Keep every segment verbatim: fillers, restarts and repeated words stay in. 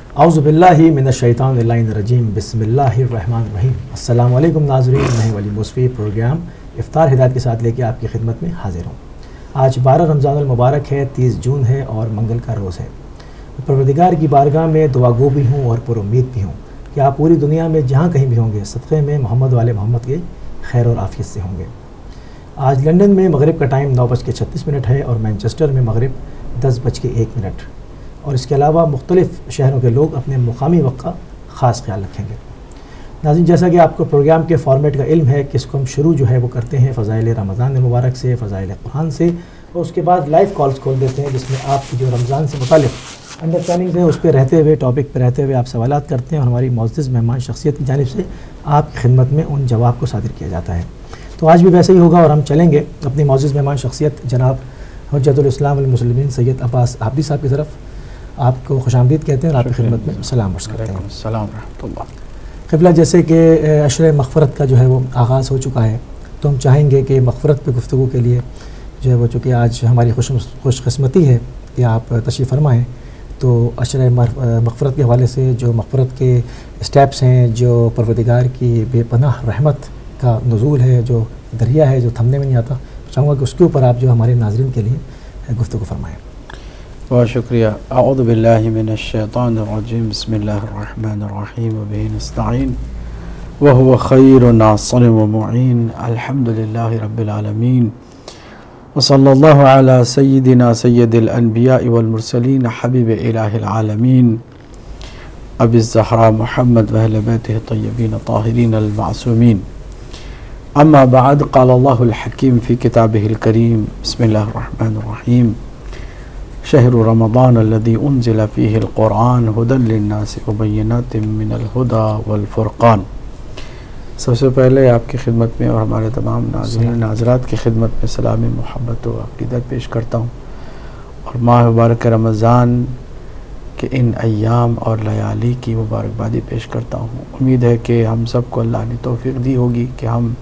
औज़ुबिल्लाहि मिनश्शैतानिर्रजीम बिस्मिल्लाहिर्रहमानिर्रहीम। अस्सलामु अलैकुम नाज़रीन, मैं वली मुस्फ़ी प्रोग्राम इफ्तार हिदायत के साथ लेके आपकी खिदमत में हाजिर हूँ। आज बारह रमज़ानुल मुबारक है, तीस जून है और मंगल का रोज़ है। परवरदिगार की बारगाह में दुआगो भी हूँ और पुरुम्मीद भी हूँ कि आप पूरी दुनिया में जहाँ कहीं भी होंगे सदक़े में मोहम्मद वाले मोहम्मद के खैर और आफ़ियत से होंगे। आज लंदन में मगरिब का टाइम नौ बज के छत्तीस मिनट है और मैनचेस्टर में मगरिब दस बज के एक मिनट और इसके अलावा मुख्तलिफ़ शहरों के लोग अपने मुकामी वक्त का ख़ास ख्याल रखेंगे। नाज़रीन, जैसा कि आपको प्रोग्राम के फॉर्मेट का इल्म है कि इसको हम शुरू जो है वो करते हैं फ़ज़ाइल रमज़ान मुबारक से, फ़ज़ाइल कुरान से, और उसके बाद लाइव कॉल्स खोल देते हैं जिसमें आपकी जो रमज़ान से मुताल्लिक़ अंडरस्टैंडिंग है उस पर रहते हुए, टॉपिक पर रहते हुए आप सवालात करते हैं और हमारी मुअज़्ज़ज़ मेहमान शख्सियत की जानिब से आपकी खिदमत में उन जवाब को सादिर किया जाता है। तो आज भी वैसे ही होगा और हम चलेंगे अपनी मुअज़्ज़ज़ मेहमान शख्सियत जनाब हुज्जतुल इस्लाम वल मुस्लिमीन सैयद अब्बास आबदी साहब की तरफ आपको खुशामदीद कहते हैं और आपकी खिदमत में सलाम अर्ज़ करते हैं। सलाम रहमतुल्लाह। क़िबला, जैसे कि अशरे मग़फ़रत का जो है वो आगाज़ हो चुका है तो हम चाहेंगे कि मग़फ़रत पे गुफ्तगू के लिए जो है वो, चूँकि आज हमारी खुश खुशकिस्मती है कि आप तशरीफ़ फरमाएँ, तो अशरे मग़फ़रत के हवाले से जो मग़फ़रत के स्टेप्स हैं, जो परवरदिगार की बेपनाह रहमत का नुज़ूल है, जो दरिया है जो थमने में नहीं आता, चाहूँगा कि उसके ऊपर आप जो हमारे नाज़रीन के लिए गुफ्तगू फरमाएँ। बहुत शुक्रिया। अऊज़ु बिल्लाहि मिनश्शैतानिर्रजीम बिस्मिल्लाहिर्रहमानिर्रहीम व बिही नस्तईन व हुवा खैरुन नासिर व मुईन अल्हम्दुलिल्लाहि रब्बिल आलमीन व सल्लल्लाहु अला सय्यिदिना सय्यिदिल अन्बिया वल मुरसलीन हबीब इलाहिल आलमीन अबिज़ ज़हरा मुहम्मद व अहले बैतिहि तय्यबीन ताहिरीन अल मासूमीन। अम्मा बाद, क़ाल अल्लाहुल हकीम फ़ी किताबिहिल करीम बिस्मिल्लाहिर रहमानिर रहीम शहरु रमज़ान अल्लज़ी उन्ज़िला फ़ीहिल क़ुरआन हुदन लिन्नासि व बय्यिनातिम मिनल हुदा वल फ़ुरक़ान। सबसे पहले आपकी खिदमत में और हमारे तमाम नाज़रीन नाज़रात की खिदमत में सलामी मोहब्बत व अक़ीदत पेश करता हूँ और माह मुबारक रमज़ान के इन अय्याम और लयाली की मुबारकबादी पेश करता हूँ। उम्मीद है कि हम सबको अल्लाह ने तौफ़ीक़ दी होगी कि हम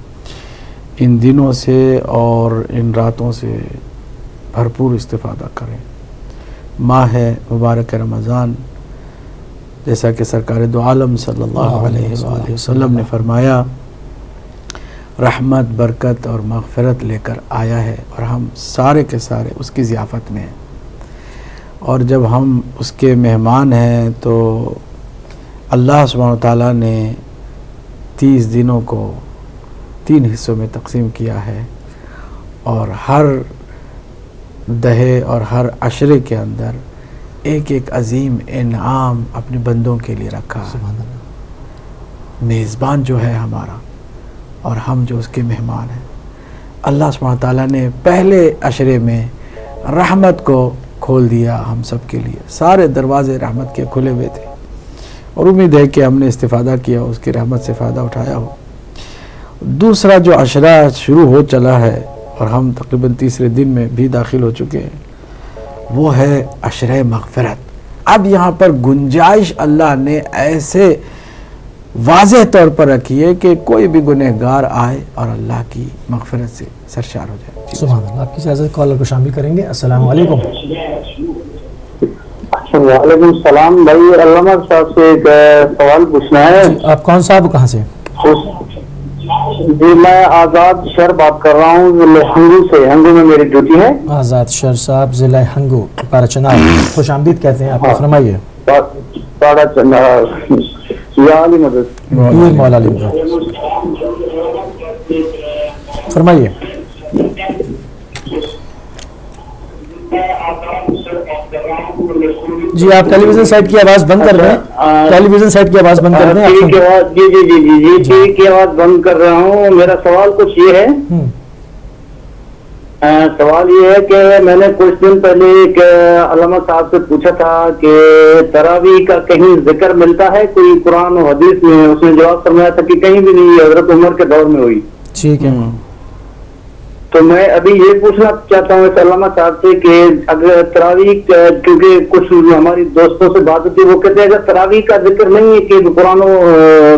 इन दिनों से और इन रातों से भरपूर इस्तिफ़ादा करें। माह मुबारक रमज़ान, जैसा कि सरकार दो आलम सल्लल्लाहु अलैहि वसल्लम ने फरमाया, रहमत, बरकत और मग़फ़िरत लेकर आया है और हम सारे के सारे उसकी ज़ियाफ़त में हैं। और जब हम उसके मेहमान हैं तो अल्लाह सुब्हानहू व तआला ने तीस दिनों को तीन हिस्सों में तक़सीम किया है और हर दहे और हर अशरे के अंदर एक एक अजीम इनाम अपने बंदों के लिए रखा है। मेज़बान जो है हमारा और हम जो उसके मेहमान हैं। अल्लाह सुब्हानहू व तआला ने पहले अशरे में रहमत को खोल दिया हम सब के लिए, सारे दरवाज़े रहमत के खुले हुए थे और उम्मीद है कि हमने इस्तिफ़ादा किया, उसकी रहमत से फ़ायदा उठाया हो। दूसरा जो अशरा शुरू हो चला है और हम तकरीबन तीसरे दिन में भी दाखिल हो चुके हैं, वो है अशरे मग़फ़िरत। अब यहाँ पर गुंजाइश अल्लाह ने ऐसे वाज़ेह तौर पर रखी है कि कोई भी गुनहगार आए और अल्लाह की मग़फ़िरत से सरशार हो जाए। सुभान अल्लाह। आपकी इजाज़त कॉलर को शामिल करेंगे। अस्सलाम वालेकुम। वालेकुम सलाम। भाई अल्लामा साहब से एक सवाल पूछना है। आप कौन साहब, कहाँ से? जी, मैं आज़ाद शर बात कर रहा हूँ, हंगू से। हंगू में मेरी ड्यूटी है। आज़ाद शर साहब, ज़िला हंगू, पाराचनार, खुश आमदीद कहते हैं आपको। फरमाइए। फरमाइए। जी, आप टेलीविजन सेट की आवाज़ बंद कर दें। टेलीविजन सेट की आवाज़ बंद कर दें। जी जी जी जी जी ठीक की आवाज़ बंद कर रहा हूँ। मेरा सवाल कुछ ये है, आ, सवाल ये है कि मैंने कुछ दिन पहले एक अल्लामा साहब से पूछा था कि तरावी का कहीं जिक्र मिलता है कोई कुरान और हदीस में? उसने जवाब फरमाया था कि कहीं भी नहीं, हज़रत उमर के दौर में हुई। ठीक है। तो मैं अभी ये पूछना चाहता हूँ अल्लामा साहब से कि अगर तरावी, क्योंकि कुछ हमारी दोस्तों से बात होती है, वो कहते हैं अगर तरावी का जिक्र नहीं है कि कुरान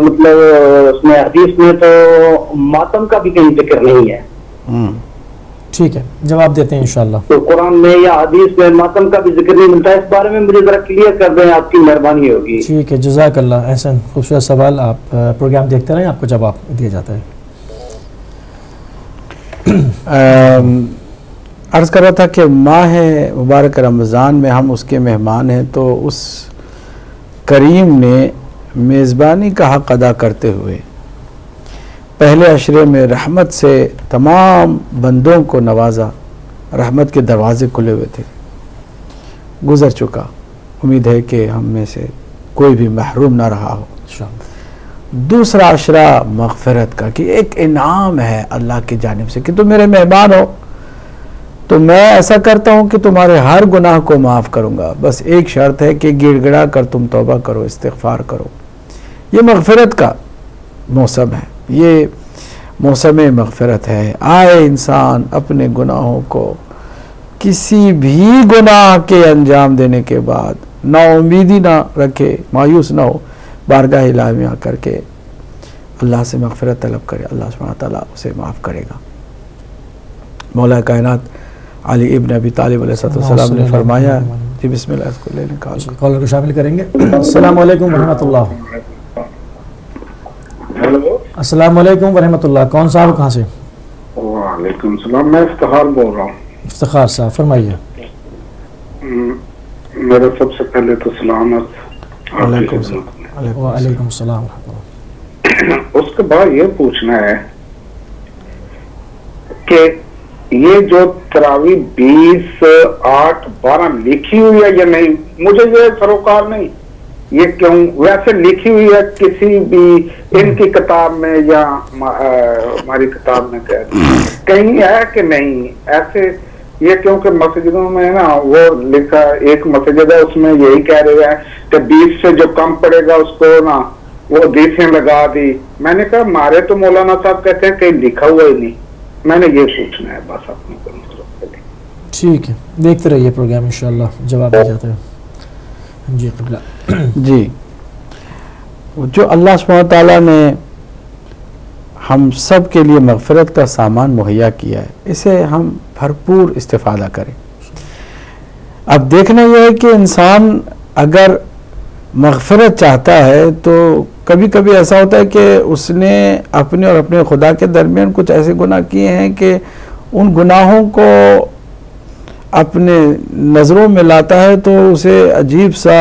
मतलब उसमें हदीस में, तो मातम का भी कहीं जिक्र नहीं है। ठीक है, जवाब देते हैं इंशाल्लाह। तो कुरान में या हदीस में मातम का भी जिक्र नहीं मिलता है, इस बारे में मुझे जरा क्लियर कर दें, आपकी मेहरबानी होगी। ठीक है, जज़ाकल्लाह एहसन, खूबसूरत सवाल। आप प्रोग्राम देखते रहें, आपको जवाब दिया जाता है। अर्ज़ कर रहा था कि माह मुबारक रमज़ान में हम उसके मेहमान हैं, तो उस करीम ने मेज़बानी का हक़ अदा करते हुए पहले अशरे में रहमत से तमाम बंदों को नवाजा, रहमत के दरवाज़े खुले हुए थे, गुज़र चुका। उम्मीद है कि हम में से कोई भी महरूम ना रहा हो। दूसरा अशरा मग़फ़िरत का, कि एक इनाम है अल्लाह की जानिब से कि तुम मेरे मेहमान हो, तो मैं ऐसा करता हूँ कि तुम्हारे हर गुनाह को माफ़ करूँगा, बस एक शर्त है कि गिड़गिड़ा कर तुम तौबा करो, इस्तिग़फ़ार करो। ये मग़फ़िरत का मौसम है, ये मौसम मग़फ़िरत है। आए इंसान अपने गुनाहों को, किसी भी गुनाह के अंजाम देने के बाद नाउमीदी ना रखे, मायूस ना हो, बारगाह इलाही में आकर के अल्लाह से मग़फ़िरत तलब करे, अल्लाह सुब्हानहू व तआला उसे माफ़ करेगा। मौला कायनात अली इब्न अबी तालिब अलैहिस्सलाम ने फरमाया, जी बिस्मिल्लाह, इसको ले निकाल, कॉलर को शामिल करेंगे। अस्सलाम वालेकुम रहमतुल्लाह। हेलो, अस्सलाम वालेकुम रहमतुल्लाह। कौन साहब, कहाँ से? वालेकुम सलाम, मैं इफ्तिखार बोल रहा हूँ। इफ्तिखार साहब फरमाइए। मेरा सबसे पहले तो सलामत। वालेकुम सलाम। उसके बाद ये पूछना है कि ये जो तरावी बीस आठ बारह लिखी हुई है या नहीं, मुझे ये सरोकार नहीं, ये क्यों वैसे लिखी हुई है किसी भी इनकी किताब में या हमारी किताब में कहीं है कि नहीं ऐसे? ये क्योंकि मस्जिदों में ना वो लिखा, एक मस्जिद है उसमें यही कह रहे हैं कि बीस से जो कम पड़ेगा उसको ना वो बीसें लगा दी। मैंने कहा हमारे तो मौलाना साहब कहते हैं कहीं लिखा हुआ ही नहीं। मैंने ये पूछना है बस अपने को। ठीक है, देखते रहिए प्रोग्राम, इंशाल्लाह जवाब आ जाता है। जी क़िबला। जी, जो अल्लाह सुब्हानहू व तआला ने हम सब के लिए मग़फ़िरत का सामान मुहैया किया है, इसे हम भरपूर इस्तिफ़ादा करें। अब देखना यह है कि इंसान अगर मग़फ़िरत चाहता है तो कभी कभी ऐसा होता है कि उसने अपने और अपने खुदा के दरमियान कुछ ऐसे गुनाह किए हैं कि उन गुनाहों को अपने नज़रों में लाता है तो उसे अजीब सा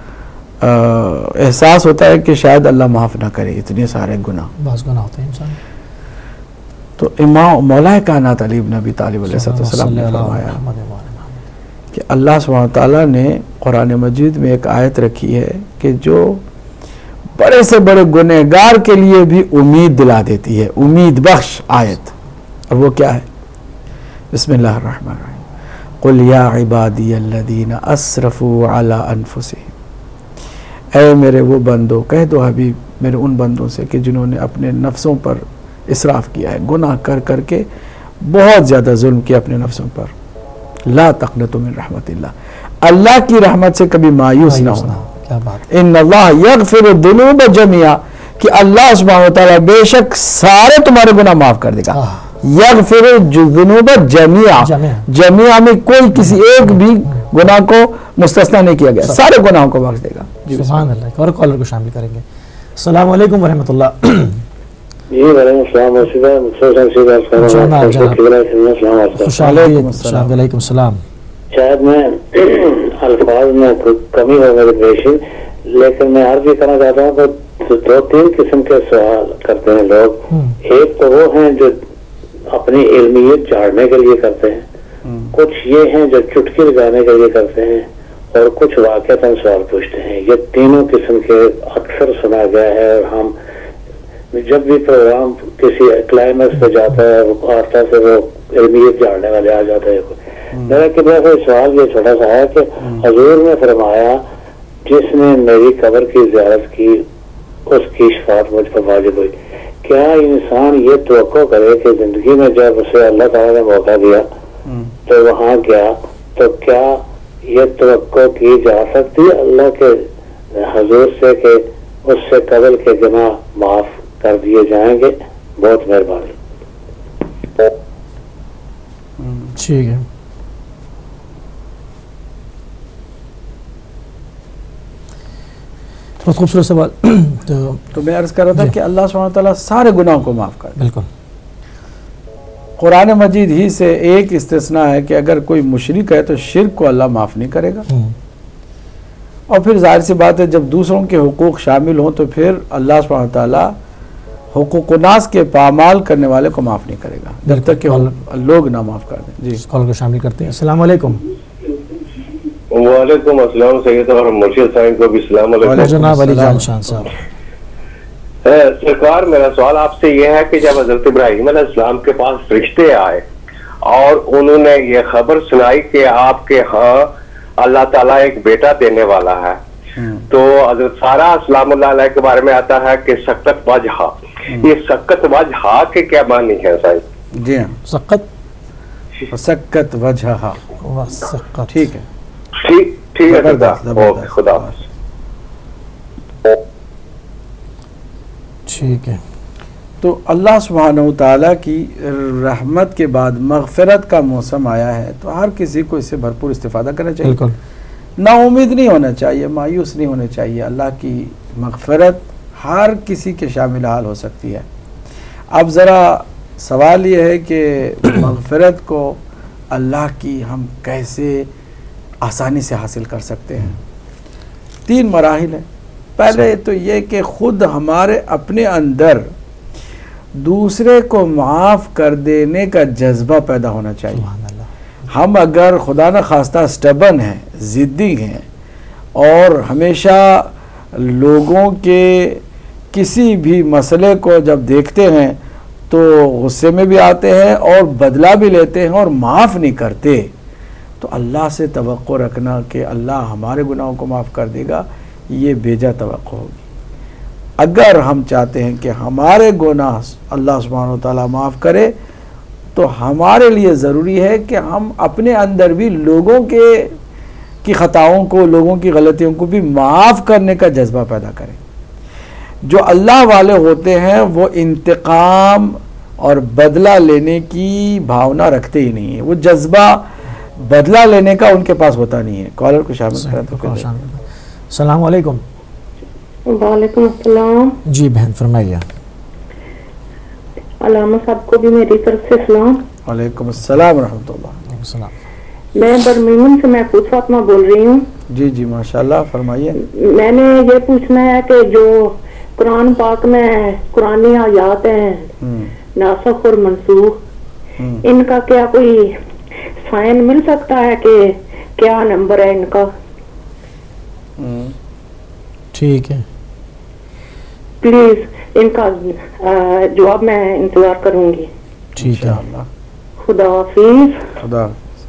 एहसास होता है कि शायद अल्लाह माफ़ ना करे इतने सारे गुनाह, बस गुनाह होते हैं इंसान। तो इमाम मौला कायनात अली इब्न अबी तालिब अलैहिस्सलाम ने फरमाया कि अल्लाह सुब्हानहू व तआला ने कुरान मजीद में एक आयत रखी है कि जो बड़े से बड़े गुनहगार के लिए भी उम्मीद दिला देती है, उम्मीद बख्श आयत। और वो क्या है? बिस्मिल्लाहिर्रहमानिर्रहीम, कुल या इबादियल्लज़ीना अस्रफू अला अनफुसिहिम, ऐ मेरे वो बंदो, कह दो हबीब मेरे उन बंदों से कि जिन्होंने अपने नफ्सों पर इसराफ किया है, गुनाह कर कर के बहुत ज़्यादा जुल्म किया अपने नफ्सों पर, ला तक़नतु मिन रहमतिल्लाह, अल्लाह की रहमत से कभी मायूस ना होना। क्या बात। इन्नल्लाह यग़फ़िरु ज़ुनूब जमीआ, कि अल्लाह सुब्हानहू व तआला बेशक सारे तुम्हारे गुनाह माफ़ कर देगा। यग़फ़िरु ज़ुनूब जमीआ, जमीआ में कोई किसी एक भी गुनाह को मुस्तस्ना नहीं किया गया, सारे गुनाहों को बख्श देगा। सुभान अल्लाह। और कॉलर को शामिल करेंगे। अस्सलाम वालेकुम रहमतुल्लाह। जी वालेकुम सलाम। वालेकुम सलाम। शायद मैं अल्फाज में कमी हो मेरी पेशी, लेकिन मैं अर्ज भी करना चाहता हूँ तो दो तीन किस्म के सवाल करते हैं लोग। एक तो वो हैं जो अपनी इल्मियत झाड़ने के लिए करते हैं, कुछ ये हैं जो चुटकी लगाने के लिए करते हैं, और कुछ वाक़तन सवाल पूछते हैं। ये तीनों किस्म के अक्सर सुना गया है, और हम जब भी प्रोग्राम किसी क्लाइमेक्स पे जाता है आता से वो इल्मियत झाड़ने वाले आ जाते हैं। मेरा कितना सा सवाल ये छोटा सा है कि हजूर ने फरमाया जिसने मेरी कब्र की ज़ियारत की उसकी शफाअत मुझ पर वाजिब हुई। क्या इंसान ये तवक्को करे कि जिंदगी में जब उसे अल्लाह ताला ने मौका दिया तो वहाँ गया, तो क्या ये तवक्को की जा सकती है अल्लाह के हजूर से कि उससे कब्र के गुनाह माफ कर दिए जाएंगे? बहुत मेहरबानी। ठीक है। बहुत खूबसूरत सवाल। तो तो मैं अर्ज़ कर रहा था कि अल्लाह सुब्हानहू व तआला सारे गुनाहों को माफ़ कर दे। बिल्कुल। कुरान मजीद ही से एक इस्तिस्ना है कि अगर कोई मुशरिक है तो शिर्क को अल्लाह माफ़ नहीं करेगा। और फिर जाहिर सी बात है जब दूसरों के हुकूक शामिल हों तो फिर अल्लाह सुब्हानहू व तआला हुकूक नास के पामाल करने वाले को माफ़ नहीं करेगा जब तक कि लोग ना माफ़ कर दें। जी, कॉल को शामिल करते हैं। अस्सलाम वालेकुम। वालेकुम अस्सलाम सैयद और मुर्शिद साहब को भी सलाम अलैकुम। जनाब अली जान शान साहब। सरकार, मेरा सवाल आपसे यह है कि जब हजरत इब्राहिम अलैहिस्सलाम के पास फरिश्ते आए और उन्होंने ये खबर सुनाई कि आपके यहाँ अल्लाह ताला एक बेटा देने वाला है, तो हजरत सारा सलामुल्लाह अलैहा के बारे में आता है कि सकत वजहा। ये सकत वजहा के क्या मानी है साहब? जी हाँ, सकत सकत वजहा। सकत, ठीक है, ठीक ठीक है जबरदस्त, खुदा जबरदस्त। खुदा। ठीक है। तो अल्लाह सुब्हानहू व तआला की रहमत के बाद मग़फ़िरत का मौसम आया है तो हर किसी को इससे भरपूर इस्तिफ़ादा करना चाहिए। बिल्कुल। ना उम्मीद नहीं होना चाहिए, मायूस नहीं होना चाहिए। अल्लाह की मग़फ़िरत हर किसी के शामिल हाल हो सकती है। अब ज़रा सवाल ये है कि मग़फ़िरत को अल्लाह की हम कैसे आसानी से हासिल कर सकते हैं। तीन मराहिल है। पहले तो ये कि ख़ुद हमारे अपने अंदर दूसरे को माफ़ कर देने का जज्बा पैदा होना चाहिए। सुभान अल्लाह। हम अगर खुदा न खास्ता स्टबन हैं, ज़िद्दी हैं और हमेशा लोगों के किसी भी मसले को जब देखते हैं तो गुस्से में भी आते हैं और बदला भी लेते हैं और माफ़ नहीं करते, तो अल्लाह से तवक्को रखना कि अल्लाह हमारे गुनाहों को माफ़ कर देगा, ये बेजा तवक्को होगी। अगर हम चाहते हैं कि हमारे गुनाह अल्लाह सुब्हानहू व तआला माफ़ करे तो हमारे लिए ज़रूरी है कि हम अपने अंदर भी लोगों के की ख़ताओं को, लोगों की गलतियों को भी माफ़ करने का जज्बा पैदा करें। जो अल्लाह वाले होते हैं वो इंतकाम और बदला लेने की भावना रखते ही नहीं है, वो जज्बा बदला लेने का उनके पास होता नहीं है। कॉलर को शामिल करें तो फिर। अस्सलाम वालेकुम। वालेकुम अस्सलाम। जी बहन फरमाइए। अलामा साहब को भी मेरी तरफ से सलाम। वालेकुम अस्सलाम रहमतुल्लाह। अस्सलाम। मैं बर्मिंघम से महफूज फातिमा बोल रही हूँ। जी जी माशाल्लाह, फरमाइए। मैंने ये पूछना है कि जो कुरान पाक में कुरानी आयात हैं नासख और मनसूख, इनका क्या कोई साइन मिल सकता है कि क्या नंबर है इनका? ठीक है, प्लीज इनका जवाब मैं इंतजार करूंगी। ठीक है। खुदा हाफिज। खुदा।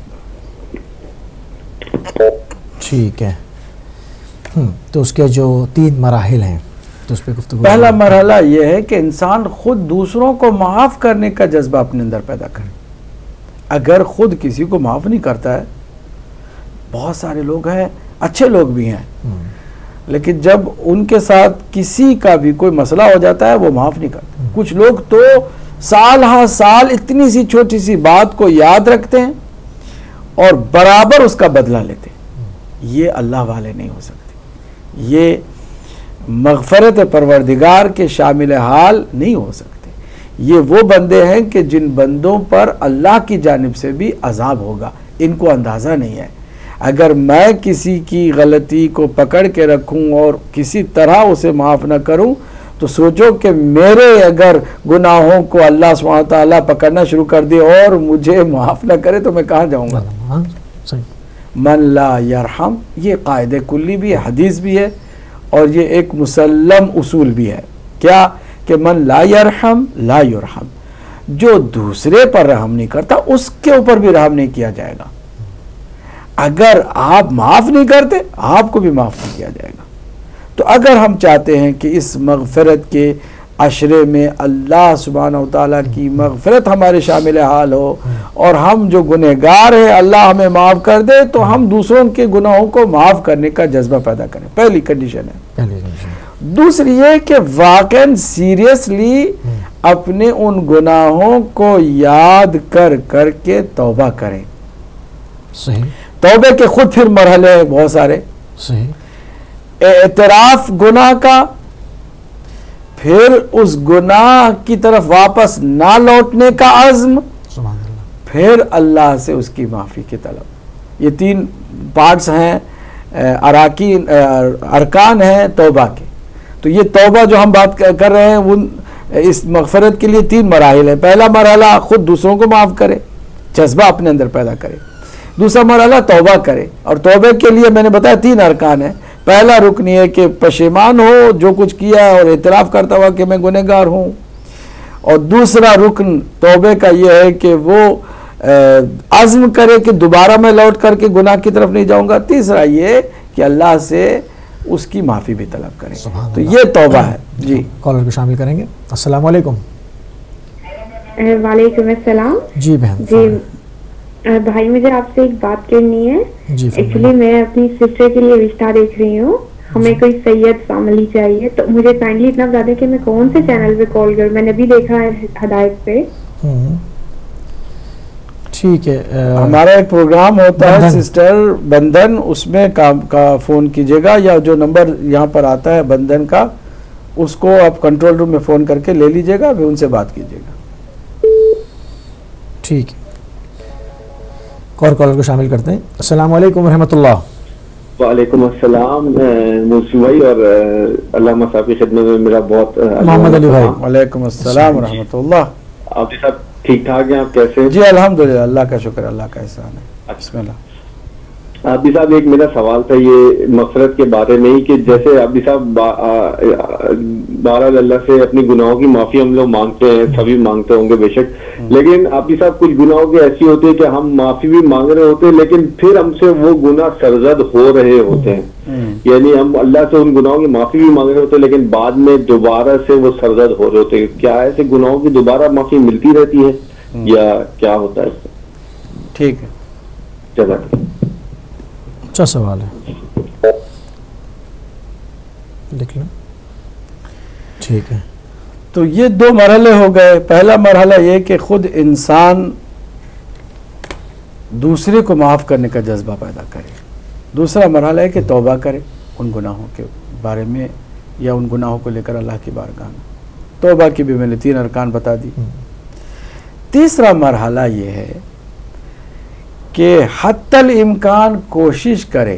ठीक है। हम्म, तो उसके जो तीन मराहिल हैं तो उस पर गुफ्तगू। पहला मरहला ये है कि इंसान खुद दूसरों को माफ़ करने का जज्बा अपने अंदर पैदा करे। अगर खुद किसी को माफ़ नहीं करता है, बहुत सारे लोग हैं, अच्छे लोग भी हैं, लेकिन जब उनके साथ किसी का भी कोई मसला हो जाता है वो माफ़ नहीं करते। कुछ लोग तो साल हाँ साल इतनी सी छोटी सी बात को याद रखते हैं और बराबर उसका बदला लेते हैं। ये अल्लाह वाले नहीं हो सकते, ये मग़फ़रत परवरदिगार के शामिल हाल नहीं हो सकते। ये वो बंदे हैं कि जिन बंदों पर अल्लाह की जानिब से भी अजाब होगा, इनको अंदाज़ा नहीं है। अगर मैं किसी की गलती को पकड़ के रखूं और किसी तरह उसे माफ़ न करूं तो सोचो कि मेरे अगर गुनाहों को अल्लाह सुब्हानहू व तआला पकड़ना शुरू कर दे और मुझे माफ़ न करे तो मैं कहाँ जाऊँगा। मन ला यरहम, ये कायदे कुल्ली भी है, हदीस भी है और ये एक मुसल्लम उसूल भी है। क्या कि मन ला यरहम ला युरहम, जो दूसरे पर रहम नहीं करता उसके ऊपर भी रहम नहीं किया जाएगा। अगर आप माफ़ नहीं करते आपको भी माफ़ नहीं किया जाएगा। तो अगर हम चाहते हैं कि इस मग़फ़िरत के अशरे में अल्लाह सुब्हानहू व तआला की मग़फ़िरत हमारे शामिल हाल हो और हम जो गुनहगार हैं अल्लाह हमें माफ़ कर दे, तो हम दूसरों के गुनाहों को माफ़ करने का जज्बा पैदा करें। पहली कंडीशन है। दूसरी है कि वाक़ई सीरियसली अपने उन गुनाहों को याद कर करके तौबा करें। सही। तौबे के खुद फिर मरहले हैं बहुत सारे। सही। एतराफ गुनाह का, फिर उस गुनाह की तरफ वापस ना लौटने का अज़्म, सुभान अल्लाह। फिर अल्लाह से उसकी माफ़ी की तलब। ये तीन पार्ट्स हैं, अराकीन अरकान हैं तौबा के। तो ये तौबा जो हम बात कर रहे हैं उन इस मग़फ़िरत के लिए तीन मराहिल है। पहला मरहला खुद दूसरों को माफ़ करे, जज्बा अपने अंदर पैदा करे। दूसरा मरहला तौबा करे, और तौबे के लिए मैंने बताया तीन अरकान है। पहला रुकन ये कि पशेमान हो जो कुछ किया है और इतराफ़ करता हुआ कि मैं गुनहगार हूँ। और दूसरा रुकन तौबे का ये है कि वो अज़्म करे कि दोबारा मैं लौट करके गुनाह की तरफ नहीं जाऊँगा। तीसरा ये कि अल्लाह से उसकी माफ़ी भी तलब करें। तो ये तौबा है जी। कॉलर को शामिल करेंगे। अस्सलाम वालेकुम। वालेकुम अस्सलाम। जी बहन। जी भाई, मुझे आपसे एक बात करनी है। जी एक्चुअली मैं अपनी सिस्टर के लिए रिश्ता देख रही हूँ। हमें कोई सैयद फैमिली चाहिए, तो मुझे काइंडली इतना बता दें कि मैं कौन से चैनल पे कॉल करूँ। मैंने भी देखा है हिदायत पे। ठीक है। हमारा एक प्रोग्राम होता है सिस्टर बंधन, उसमें काम का फ़ोन कीजिएगा, या जो नंबर यहाँ पर आता है बंधन का, उसको आप कंट्रोल रूम में फ़ोन करके ले लीजिएगा, फिर उनसे बात कीजिएगा। ठीक है। और कॉलर को शामिल करते हैं। अस्सलाम वालेकुम रहमतुल्लाह। वालेकुम अस्सलाम मुस्लिम भाई, और अल्लाह साहब की खिदमत में मेरा बहुत मोहम्मद अली भाई। वालेकुम अस्सलाम रहमतुल्लाह। आप सब ठीक ठाक हैं? आप कैसे? जी अल्हम्दुलिल्लाह, अल्लाह का शुक्र, अल्लाह का एहसान है। बिस्मिल्लाह। अभी साहब एक मेरा सवाल था ये मग़फ़िरत के बारे में ही, कि जैसे अभी साहब बहरहाल अल्लाह से अपनी गुनाहों की माफ़ी हम लोग मांगते हैं, सभी मांगते होंगे बेशक, लेकिन अभी साहब कुछ गुनाहों के ऐसी होती है कि हम माफ़ी भी मांग रहे होते हैं लेकिन फिर हमसे वो गुनाह सरजद हो रहे होते हैं। यानी हम अल्लाह से उन गुनाहों की माफ़ी भी मांग रहे होते हैं लेकिन बाद में दोबारा से वो सरजद हो रहे होते हैं। क्या ऐसे गुनाहों की दोबारा माफ़ी मिलती रहती है या क्या होता है? ठीक है, चलो अच्छा सवाल है, लिख लो। ठीक है। तो ये दो मरहले हो गए। पहला मरहला ये कि खुद इंसान दूसरे को माफ़ करने का जज्बा पैदा करे। दूसरा मरहला है कि तौबा करे उन गुनाहों के बारे में या उन गुनाहों को लेकर अल्लाह की बारगाह में। तौबा की भी मैंने तीन अरकान बता दी। तीसरा मरहला ये है कि हत्तल इम्कान कोशिश करे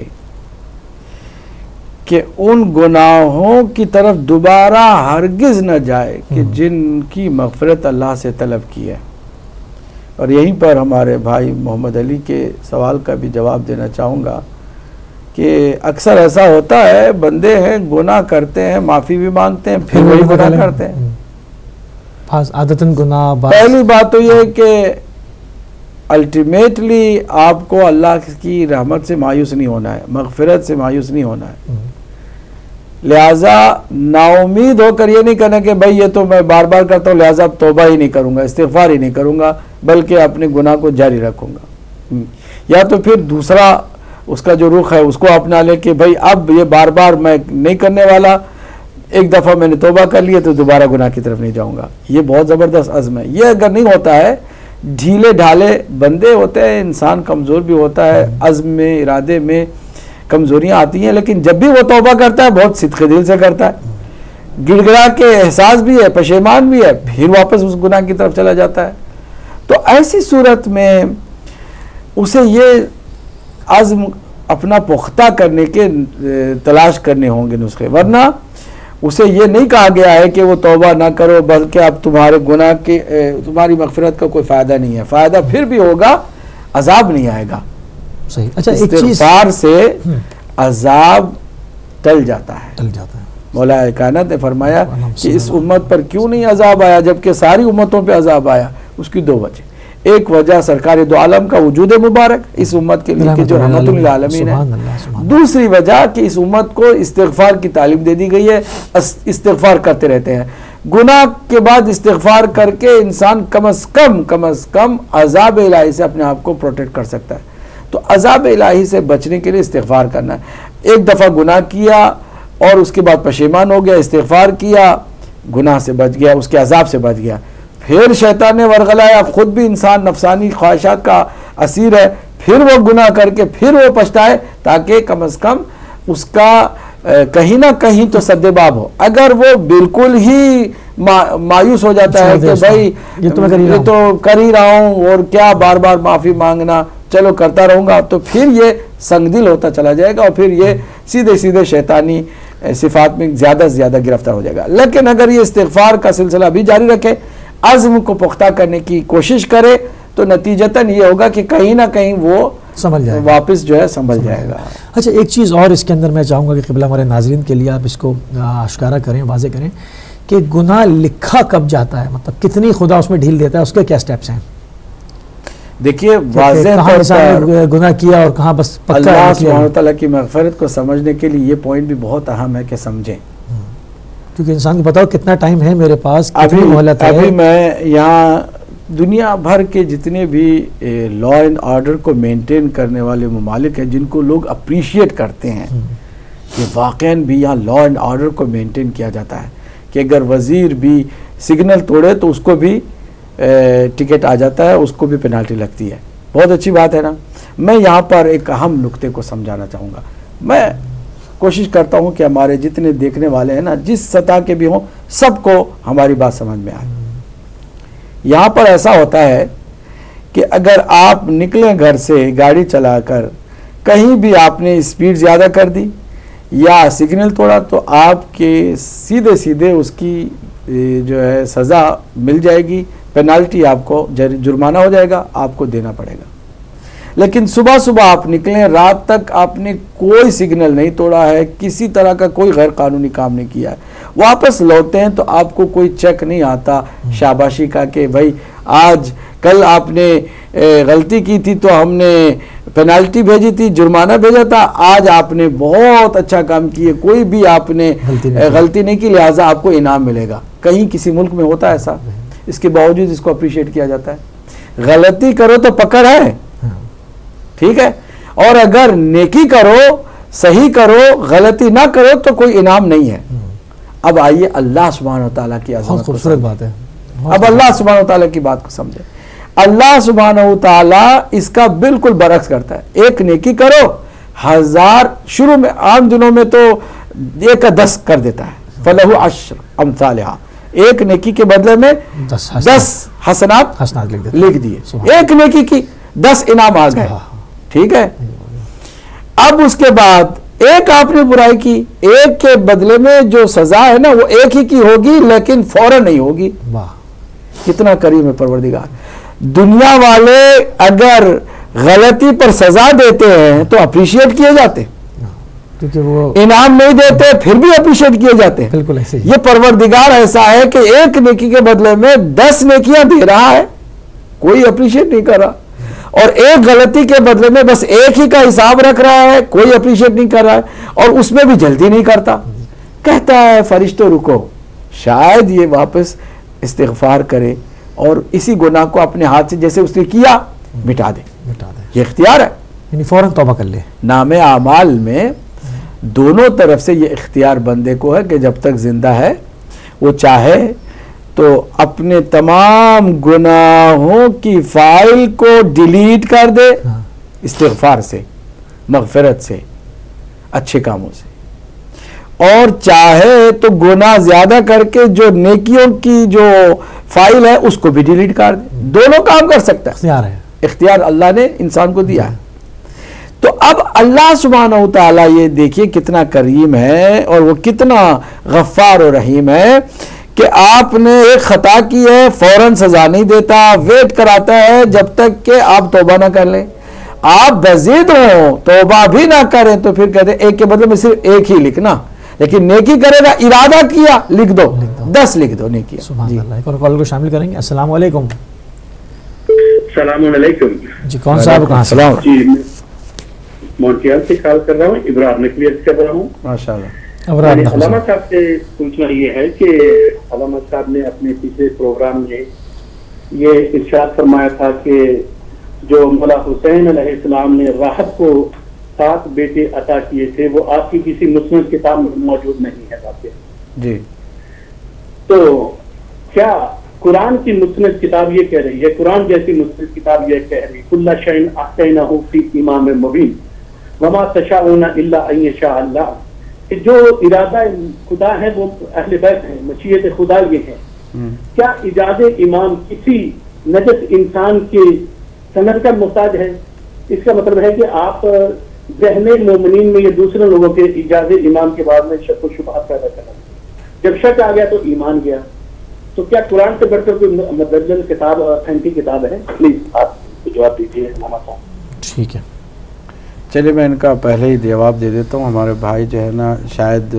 कि उन गुनाहों की तरफ दोबारा हरगिज़ न जाए कि जिनकी मग़फ़िरत अल्लाह से तलब की है। और यहीं पर हमारे भाई मोहम्मद अली के सवाल का भी जवाब देना चाहूँगा कि अक्सर ऐसा होता है, बंदे हैं गुनाह करते हैं, माफ़ी भी मांगते हैं, फिर वही गुनाह करते हैं। आदतन गुनाह। पहली बात तो ये कि अल्टीमेटली आपको अल्लाह की रहमत से मायूस नहीं होना है, मग़फ़िरत से मायूस नहीं होना है। लिहाजा नाउमीद होकर ये नहीं कहना कि भाई ये तो मैं बार बार करता हूँ लिहाजा अब तौबा ही नहीं करूँगा, इस्तिग़फ़ार ही नहीं करूँगा, बल्कि अपने गुनाह को जारी रखूँगा। या तो फिर दूसरा उसका जो रुख है उसको अपना ले कि भाई अब ये बार बार मैं नहीं करने वाला, एक दफ़ा मैंने तौबा कर लिया तो दोबारा गुनाह की तरफ नहीं जाऊँगा। ये बहुत ज़बरदस्त अज़्म है। ये अगर नहीं होता है, ढीले ढाले बंदे होते हैं, इंसान कमज़ोर भी होता है, अज़्म में इरादे में कमज़ोरियाँ आती हैं, लेकिन जब भी वो तौबा करता है बहुत सिद्क़े दिल से करता है, गिड़गिड़ा के एहसास भी है, पशेमान भी है, फिर वापस उस गुनाह की तरफ चला जाता है। तो ऐसी सूरत में उसे ये अज़्म अपना पुख्ता करने के तलाश करने होंगे नुस्खे, वरना उसे ये नहीं कहा गया है कि वो तौबा ना करो, बल्कि अब तुम्हारे गुनाह के तुम्हारी मग़फ़िरत का कोई फ़ायदा नहीं है। फ़ायदा फिर भी होगा, अज़ाब नहीं आएगा। सही। अच्छा, एक चीज़ इस्तिग़फ़ार से अज़ाब टल जाता है। टल जाता है। मौला कायनात ने फरमाया कि इस उम्मत पर क्यों नहीं अज़ाब आया जबकि सारी उम्मतों पे अज़ाब आया। उसकी दो वजह, एक वजह सरकार दो आलम का वजूद मुबारक इस उम्मत के लिए कि जो रहमतुल लिल आलमीन है। दूसरी वजह कि इस उम्मत को इस्तिग़फ़ार की तालीम दे दी गई है, इस्तिग़फ़ार करते रहते हैं। गुनाह के बाद इस्तिग़फ़ार करके इंसान कम अज़ कम कम अज़ कम अज़ाब इलाही से अपने आप को प्रोटेक्ट कर सकता है। तो अज़ाब इलाही से बचने के लिए इस्तिग़फ़ार करना है। एक दफ़ा गुनाह किया और उसके बाद पशेमान हो गया, इस्तिग़फ़ार किया, गुनाह से बच गया, उसके अज़ाब से बच गया। फिर शैतान ने वरगलाया, अब खुद भी इंसान नफसानी ख्वाहिशात का असीर है, फिर वो गुनाह करके फिर वो पछताए, ताकि कम से कम उसका कहीं ना कहीं तो सद्देबाब हो। अगर वो बिल्कुल ही मा, मायूस हो जाता है कि भाई ये तो मैं कर ही रहा, तो कर ही रहा हूँ और क्या बार बार माफ़ी मांगना, चलो करता रहूँगा, तो फिर ये संगदिल होता चला जाएगा और फिर ये सीधे सीधे शैतानी सिफात में ज़्यादा से ज़्यादा गिरफ्तार हो जाएगा। लेकिन अगर ये इस्तिग़फ़ार का सिलसिला भी जारी रखे, अज़्म को पुख्ता करने की कोशिश करे, तो नतीजतन ये होगा कि कहीं ना कहीं वो संभल जाएगा, वापस जो है संभल जाएगा। अच्छा, एक चीज़ और इसके अंदर मैं चाहूँगा कि क़िबला हमारे नाज़रीन के लिए आप इसको आश्कारा करें, वाज़े करें कि गुनाह लिखा कब जाता है, मतलब कितनी खुदा उसमें ढील देता है, उसके क्या स्टेप्स हैं? देखिए, वाज़े गुनाह किया और कहाँ बस अल्लाह सुब्हानहू तआला की मग़फ़िरत को समझने के लिए ये पॉइंट भी बहुत अहम है कि समझें, क्योंकि इंसान को पता हो कितना टाइम है मेरे पास, कितनी मोहलत है। अभी मैं यहाँ दुनिया भर के जितने भी लॉ एंड ऑर्डर को मेंटेन करने वाले ममालिक हैं, जिनको लोग अप्रिशिएट करते हैं कि वाक़ईन भी यहाँ लॉ एंड ऑर्डर को मेंटेन किया जाता है, कि अगर वज़ीर भी सिग्नल तोड़े तो उसको भी टिकट आ जाता है, उसको भी पेनाल्टी लगती है। बहुत अच्छी बात है ना। मैं यहाँ पर एक अहम नुक्ते को समझाना चाहूँगा। मैं कोशिश करता हूँ कि हमारे जितने देखने वाले हैं ना, जिस सतह के भी हों, सबको हमारी बात समझ में आए। यहाँ पर ऐसा होता है कि अगर आप निकलें घर से गाड़ी चलाकर, कहीं भी आपने स्पीड ज़्यादा कर दी या सिग्नल तोड़ा, तो आपके सीधे सीधे उसकी जो है सज़ा मिल जाएगी, पेनाल्टी आपको जुर्माना हो जाएगा, आपको देना पड़ेगा। लेकिन सुबह सुबह आप निकलें, रात तक आपने कोई सिग्नल नहीं तोड़ा है, किसी तरह का कोई गैर कानूनी काम नहीं किया है, वापस लौटते हैं तो आपको कोई चेक नहीं आता शाबाशी का कि भाई आज कल आपने गलती की थी तो हमने पेनाल्टी भेजी थी, जुर्माना भेजा था, आज आपने बहुत अच्छा काम किया, कोई भी आपने गलती नहीं की, लिहाजा आपको इनाम मिलेगा। कहीं किसी मुल्क में होता है ऐसा? इसके बावजूद इसको अप्रिशिएट किया जाता है। गलती करो तो पकड़ है, ठीक है, और अगर नेकी करो, सही करो, गलती ना करो तो कोई इनाम नहीं है। अब आइए अल्लाह सुब्हानहू तआला की अज़मत, खूबसूरत बात है। अब अल्लाह सुब्हानहू तआला की बात को समझे। अल्लाह सुब्हानहू तआला इसका बिल्कुल बरक्स करता है। एक नेकी करो, हजार, शुरू में आम दिनों में तो एक का दस कर देता है, फलहु अश्र अम्सालिहा, एक नेकी के बदले में दस, दस हसनात हसनात लिख दिए, एक नेकी की दस इनाम आ गए, ठीक है। अब उसके बाद एक आपने बुराई की, एक के बदले में जो सजा है ना वो एक ही की होगी, लेकिन फौरन नहीं होगी। वाह, कितना करीम है परवरदिगार। दुनिया वाले अगर गलती पर सजा देते हैं तो अप्रिशिएट किए जाते, क्योंकि वो इनाम नहीं देते फिर भी अप्रिशिएट किए जाते हैं। बिल्कुल ऐसे ही। ये परवरदिगार ऐसा है कि एक नेकी के बदले में दस नेकियां दे रहा है, कोई अप्रिशिएट नहीं कर रहा, और एक गलती के बदले में बस एक ही का हिसाब रख रहा है, कोई अप्रिशिएट नहीं कर रहा है, और उसमें भी जल्दी नहीं करता। कहता है फरिश्तों रुको, शायद ये वापस इस्तिग़फ़ार करे और इसी गुनाह को अपने हाथ से जैसे उसने किया मिटा दे, मिटा दे। ये इख्तियार है, यानी फौरन तौबा कर ले। नामे आमाल में दोनों तरफ से ये इख्तियार बंदे को है कि जब तक जिंदा है वो चाहे तो अपने तमाम गुनाहों की फाइल को डिलीट कर दे, हाँ। इस्तिग़फ़ार से, मग़फ़िरत से, अच्छे कामों से, और चाहे तो गुनाह ज्यादा करके जो नेकियों की जो फाइल है उसको भी डिलीट कर दे। दोनों काम कर सकता है, इख्तियार है, इख्तियार अल्लाह ने इंसान को दिया है। तो अब अल्लाह सुब्हानहू तआला ये देखिए कितना करीम है और वो कितना गफ्फार और रहीम है कि आपने एक खता की है, फौरन सजा नहीं देता, वेट कराता है जब तक कि आप तौबा ना कर लें। आप बज़िद हो, तौबा भी ना करें तो फिर कहते एक के बदले में सिर्फ एक ही लिखना, लेकिन नेकी करेगा, इरादा किया, लिख दो, लिख दो। दस लिख दो नेकी। सुभान अल्लाह। एक और कॉल को शामिल करेंगे। अस्सलाम वालेकुम। सलाम अलैकुम जी, कौन साहब कहाँ से? जी, मोन्टियाल से कॉल कर रहा हूँ, इब्रार नकलियत कर रहा हूँ। माशाअल्लाह। अलामा साहब से पूछना ये है कि अलामा साहब ने अपने पिछले प्रोग्राम में ये इरशाद फरमाया था कि जो मौला हुसैन अलैहिस्सलाम ने राहत को सात बेटे अता किए थे वो आपकी किसी मुस्लिम किताब में मौजूद नहीं है बातें जी। तो क्या कुरान की मुस्नद किताब ये कह रही है, कुरान जैसी मुस्नद किताब ये कह रही है, कुल्ला शैइन अहसैनहु फी इमाम मुबीन वमा तशाऊना इल्ला अन यशा अल्लाह, कि जो इरादा खुदा है वो अहले बैत है, मशीयत खुदा ये है। क्या इजाज़े इमाम किसी नजस इंसान की सनद का मोहताज है? इसका मतलब है कि आप ज़हने मोमिनीन में ये दूसरे लोगों के इजाज़े इमाम के बाद में शक व शुबहात पैदा करना। जब शक आ गया तो ईमान गया। तो क्या कुरान से बढ़कर कोई मुदल्लल किताब ऑथेंटिक किताब है? प्लीज आप जवाब दीजिए। ठीक है, चलिए मैं इनका पहले ही जवाब दे देता हूँ। हमारे भाई जो है ना शायद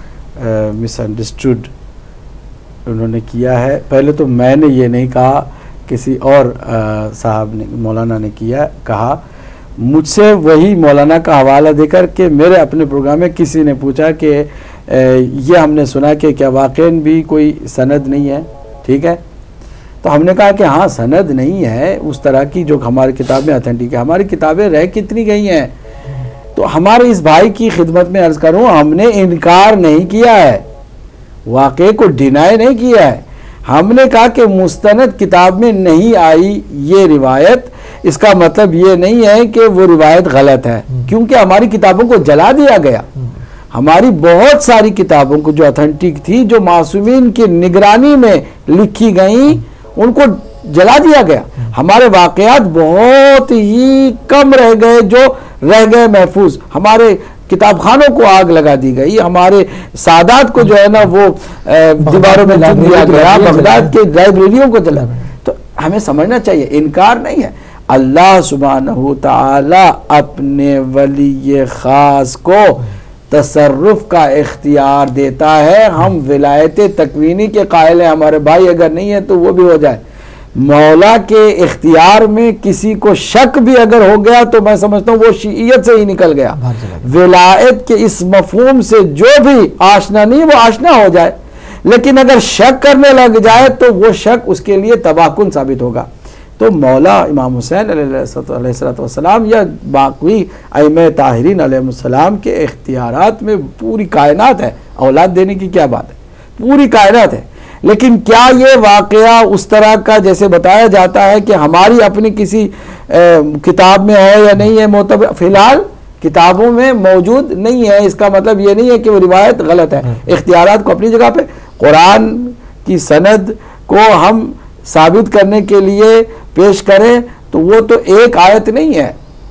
मिसअंडरस्टूड उन्होंने किया है। पहले तो मैंने ये नहीं कहा, किसी और साहब ने, मौलाना ने किया कहा। मुझसे वही मौलाना का हवाला देकर के मेरे अपने प्रोग्राम में किसी ने पूछा कि ये हमने सुना कि क्या वाक़ई भी कोई सनद नहीं है, ठीक है। तो हमने कहा कि हाँ सनद नहीं है उस तरह की जो हमारी किताबें ऑथेंटिक है। हमारी किताबें रह कितनी गई हैं। तो हमारे इस भाई की खिदमत में अर्ज़ करूँ, हमने इनकार नहीं किया है, वाक़े को डिनाई नहीं किया है। हमने कहा कि मुस्तनद किताब में नहीं आई ये रिवायत, इसका मतलब ये नहीं है कि वो रिवायत गलत है, क्योंकि हमारी किताबों को जला दिया गया। हमारी बहुत सारी किताबों को जो ऑथेंटिक थी, जो मासूमीन की निगरानी में लिखी गई, उनको जला दिया गया। हमारे वाक़यात बहुत ही कम रह गए जो रह गए महफूज। हमारे किताब खानों को आग लगा दी गई, हमारे सादात को जो है ना वो दीवारों में चुन दिया गया, बगदाद के लाइब्रेरियों को जला। तो हमें समझना चाहिए, इनकार नहीं है। अल्लाह सुब्हानहू तआला अपने वली खास को तसर्रुफ का इख्तियार देता है। हम विलायत तकवीनी के कायल हैं, हमारे भाई अगर नहीं है तो वो भी हो जाए। मौला के इख्तियार में किसी को शक भी अगर हो gया तो मैं समझता हूँ वो शीयत से ही निकल गया। विलायत के इस मफहूम से जो भी आशना नहीं वो आशना हो जाए, लेकिन अगर शक करने लग जाए तो वो शक उसके लिए तबाहकुन साबित होगा। तो मौला इमाम हुसैन अलैहिस्सलाम या बाकी अइम्मा ताहिरीन अलैहिस्सलाम के इख्तियारात में पूरी कायनात है। औलाद देने की क्या बात है, पूरी कायनात है। लेकिन क्या ये वाक़या उस तरह का जैसे बताया जाता है कि हमारी अपनी किसी ए, किताब में है या नहीं है, मोतबर फिलहाल किताबों में मौजूद नहीं है, इसका मतलब ये नहीं है कि वो रिवायत गलत है। इख्तियारात को अपनी जगह पे, कुरान की सनद को हम साबित करने के लिए पेश करें तो वो तो एक आयत नहीं है,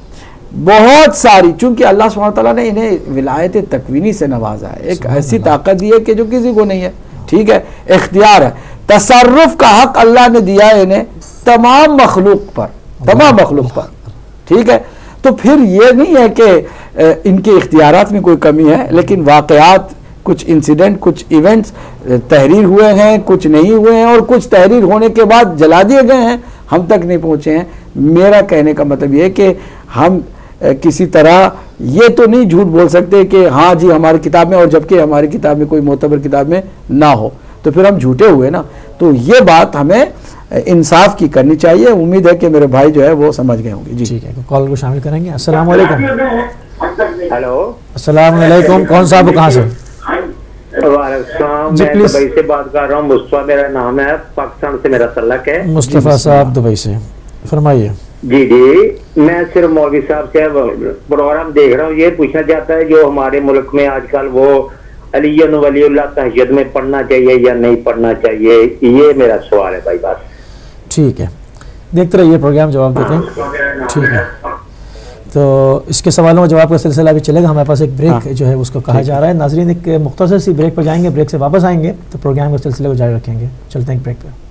बहुत सारी। चूंकि अल्लाह सुब्हानहू तआला ने इन्हें विलायत तकवीनी से नवाजा है, एक ऐसी ताकत दी है कि जो किसी को नहीं है, ठीक है। इख्तियार है, तसर्रुफ का हक अल्लाह ने दिया है इन्हें तमाम मखलूक पर, तमाम मखलूक पर, ठीक है। तो फिर ये नहीं है कि इनके इख्तियारात में कोई कमी है, लेकिन वाक़यात, कुछ इंसिडेंट, कुछ इवेंट्स तहरीर हुए हैं, कुछ नहीं हुए हैं, और कुछ तहरीर होने के बाद जला दिए गए हैं, हम तक नहीं पहुँचे हैं। मेरा कहने का मतलब ये है कि हम किसी तरह ये तो नहीं झूठ बोल सकते कि हाँ जी हमारी किताब में, और जबकि हमारी किताब में कोई मोतबर किताब में ना हो, तो फिर हम झूठे हुए ना। तो ये बात हमें इंसाफ की करनी चाहिए। उम्मीद है कि मेरे भाई जो है वो समझ गए होंगे। जी ठीक है, कॉल को शामिल करेंगे। अस्सलाम वालेकुम। हेलो, अस्सलाम वालेकुम। कौन साहब, कहाँ से? मैं दुबई से बात कर रहा हूँ। मुस्तफा मेरा नाम है, पाकिस्तान से मेरा तल्लक है। मुस्तफा साहब दुबई से, फरमाइए। जी जी, मैं सिर्फ मौलवी साहब से प्रोग्राम देख रहा हूँ। ये पूछना चाहता है जो हमारे मुल्क में आजकल वो अली वलीउल्लाह तहज्जुद में पढ़ना चाहिए या नहीं पढ़ना चाहिए, ये मेरा सवाल है भाई। बस ठीक है, देखते रहिए प्रोग्राम, जवाब देते हैं। ठीक है, तो इसके सवालों का जवाब का सिलसिला भी चलेगा। हमारे पास एक ब्रेक हाँ। जो है उसको कहा जा रहा है। नाजरीन, एक मुख्तसर सी ब्रेक पर जाएंगे, ब्रेक से वापस आएंगे तो प्रोग्राम के सिलसिले को जारी रखेंगे। चलते हैं ब्रेक पर।